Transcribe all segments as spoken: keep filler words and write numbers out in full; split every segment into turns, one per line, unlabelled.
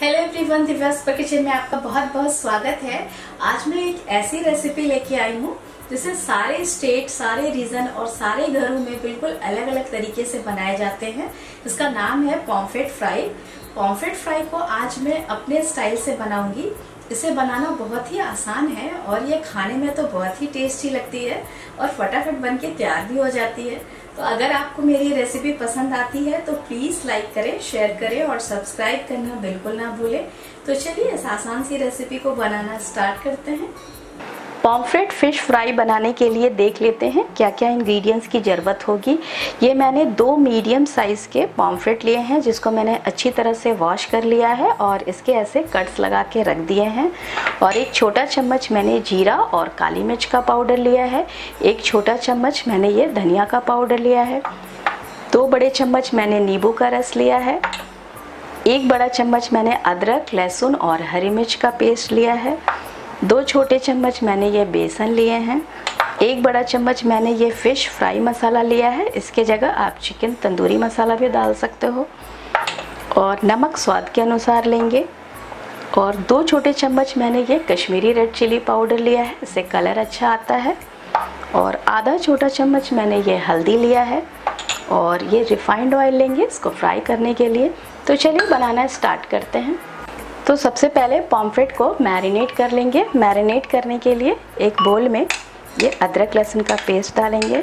Hello everyone, Divya's kitchen में आपका बहुत बहुत स्वागत है। आज मैं एक ऐसी रेसिपी लेके आई हूँ जिसे सारे स्टेट, सारे रीजन और सारे घरों में बिल्कुल अलग अलग तरीके से बनाए जाते हैं। इसका नाम है पॉम्फ्रेट फ्राई। पॉम्फ्रेट फ्राई को आज मैं अपने स्टाइल से बनाऊंगी। इसे बनाना बहुत ही आसान है और ये खाने में तो बहुत ही टेस्टी लगती है और फटाफट बन के तैयार भी हो जाती है। तो अगर आपको मेरी रेसिपी पसंद आती है तो प्लीज लाइक करें, शेयर करें और सब्सक्राइब करना बिल्कुल ना भूलें। तो चलिए इस आसान सी रेसिपी को बनाना स्टार्ट करते हैं। पॉम्फ्रेट फिश फ्राई बनाने के लिए देख लेते हैं क्या क्या इंग्रेडिएंट्स की ज़रूरत होगी। ये मैंने दो मीडियम साइज़ के पॉम्फ्रेट लिए हैं जिसको मैंने अच्छी तरह से वॉश कर लिया है और इसके ऐसे कट्स लगा के रख दिए हैं। और एक छोटा चम्मच मैंने जीरा और काली मिर्च का पाउडर लिया है। एक छोटा चम्मच मैंने ये धनिया का पाउडर लिया है। दो बड़े चम्मच मैंने नींबू का रस लिया है। एक बड़ा चम्मच मैंने अदरक, लहसुन और हरी मिर्च का पेस्ट लिया है। दो छोटे चम्मच मैंने ये बेसन लिए हैं। एक बड़ा चम्मच मैंने ये फ़िश फ्राई मसाला लिया है। इसके जगह आप चिकन तंदूरी मसाला भी डाल सकते हो। और नमक स्वाद के अनुसार लेंगे। और दो छोटे चम्मच मैंने ये कश्मीरी रेड चिली पाउडर लिया है, इससे कलर अच्छा आता है। और आधा छोटा चम्मच मैंने ये हल्दी लिया है। और ये रिफाइंड ऑयल लेंगे इसको फ्राई करने के लिए। तो चलिए बनाना स्टार्ट करते हैं। तो सबसे पहले पॉम्फ्रेट को मैरिनेट कर लेंगे। मैरिनेट करने के लिए एक बोल में ये अदरक लहसुन का पेस्ट डालेंगे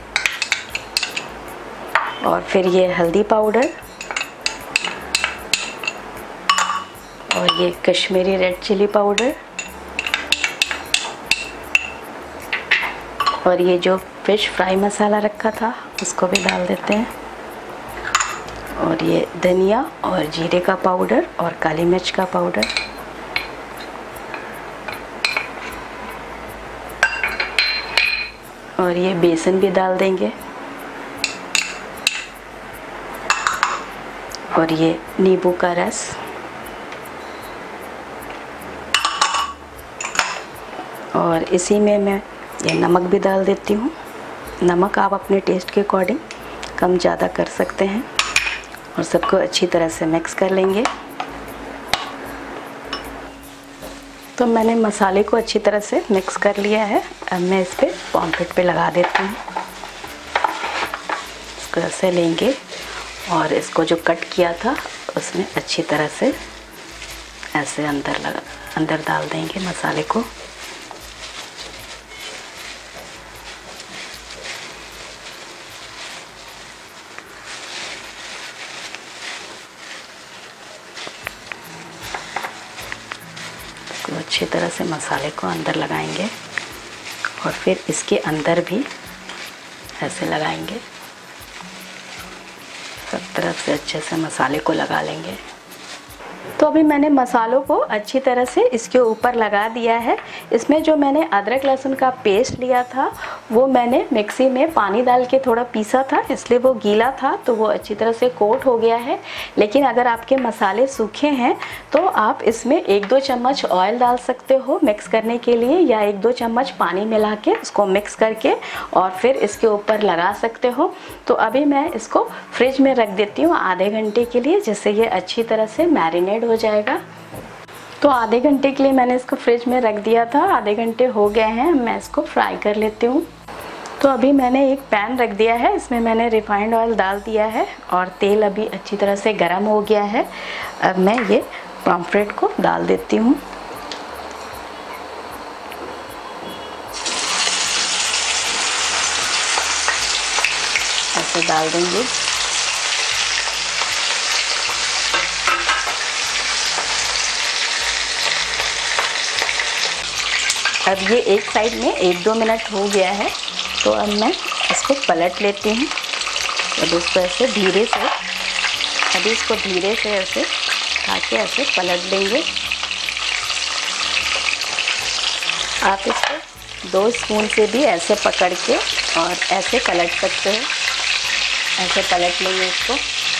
और फिर ये हल्दी पाउडर और ये कश्मीरी रेड चिली पाउडर और ये जो फिश फ्राई मसाला रखा था उसको भी डाल देते हैं। और ये धनिया और जीरे का पाउडर और काली मिर्च का पाउडर और ये बेसन भी डाल देंगे। और ये नींबू का रस और इसी में मैं ये नमक भी डाल देती हूँ। नमक आप अपने टेस्ट के अकॉर्डिंग कम ज़्यादा कर सकते हैं। और सबको अच्छी तरह से मिक्स कर लेंगे। तो मैंने मसाले को अच्छी तरह से मिक्स कर लिया है। अब मैं इस पर पॉम्फ्रेट पे लगा देती हूँ। इसको ऐसे लेंगे और इसको जो कट किया था उसमें अच्छी तरह से ऐसे अंदर लगा अंदर डाल देंगे मसाले को। तो अच्छी तरह से मसाले को अंदर लगाएंगे और फिर इसके अंदर भी ऐसे लगाएंगे। सब तरफ से अच्छे से मसाले को लगा लेंगे। तो अभी मैंने मसालों को अच्छी तरह से इसके ऊपर लगा दिया है। इसमें जो मैंने अदरक लहसुन का पेस्ट लिया था वो मैंने मिक्सी में पानी डाल के थोड़ा पीसा था, इसलिए वो गीला था तो वो अच्छी तरह से कोट हो गया है। लेकिन अगर आपके मसाले सूखे हैं तो आप इसमें एक दो चम्मच ऑयल डाल सकते हो मिक्स करने के लिए, या एक दो चम्मच पानी मिला के उसको मिक्स करके और फिर इसके ऊपर लगा सकते हो। तो अभी मैं इसको फ्रिज में रख देती हूँ आधे घंटे के लिए, जिससे ये अच्छी तरह से मैरिनेट हो जाएगा। तो आधे घंटे के लिए मैंने इसको फ्रिज में रख दिया था। आधे घंटे हो गए हैं, मैं इसको फ्राई कर लेती हूँ। तो अभी मैंने एक पैन रख दिया है, इसमें मैंने रिफाइंड ऑयल डाल दिया है और तेल अभी अच्छी तरह से गर्म हो गया है। अब मैं ये पॉम्फ्रेट को डाल देती हूँ। ऐसे डाल देंगे। अब ये एक साइड में एक दो मिनट हो गया है तो अब मैं इसको पलट लेती हूँ। अब इसको ऐसे धीरे से अभी इसको धीरे से ऐसे खाके ऐसे पलट देंगे। आप इसको दो स्पून से भी ऐसे पकड़ के और ऐसे पलट सकते हो। ऐसे पलट लेंगे इसको।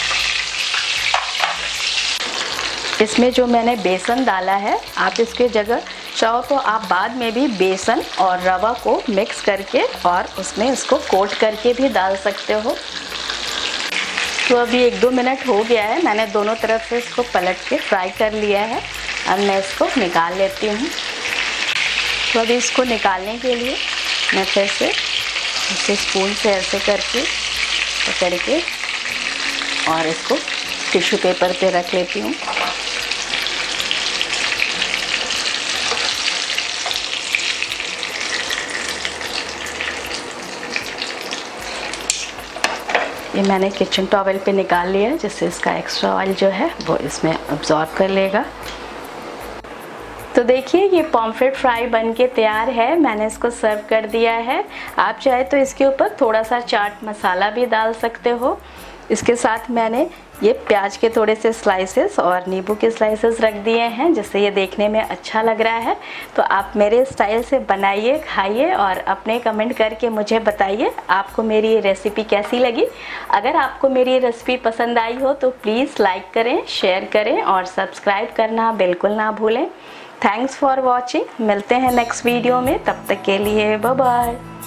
इसमें जो मैंने बेसन डाला है, आप इसके जगह चाहो तो आप बाद में भी बेसन और रवा को मिक्स करके और उसमें इसको कोट करके भी डाल सकते हो। तो अभी एक दो मिनट हो गया है, मैंने दोनों तरफ से इसको पलट के फ्राई कर लिया है। अब मैं इसको निकाल लेती हूँ। तो अभी इसको निकालने के लिए मैं फिर से इसे स्पून से ऐसे करके पकड़ के और इसको टिश्यू पेपर पे रख लेती हूँ। ये मैंने किचन टॉवेल पे निकाल लिया है, जिससे इसका एक्स्ट्रा ऑयल जो है वो इसमें अब्जॉर्ब कर लेगा। तो देखिए ये पॉम्फ्रेट फ्राई बन के तैयार है। मैंने इसको सर्व कर दिया है। आप चाहे तो इसके ऊपर थोड़ा सा चाट मसाला भी डाल सकते हो। इसके साथ मैंने ये प्याज के थोड़े से स्लाइसेस और नींबू के स्लाइसेस रख दिए हैं, जिससे ये देखने में अच्छा लग रहा है। तो आप मेरे स्टाइल से बनाइए, खाइए और अपने कमेंट करके मुझे बताइए आपको मेरी ये रेसिपी कैसी लगी। अगर आपको मेरी ये रेसिपी पसंद आई हो तो प्लीज़ लाइक करें, शेयर करें और सब्सक्राइब करना बिल्कुल ना भूलें। Thanks for watching. मिलते हैं नेक्स्ट वीडियो में, तब तक के लिए बाय बाय।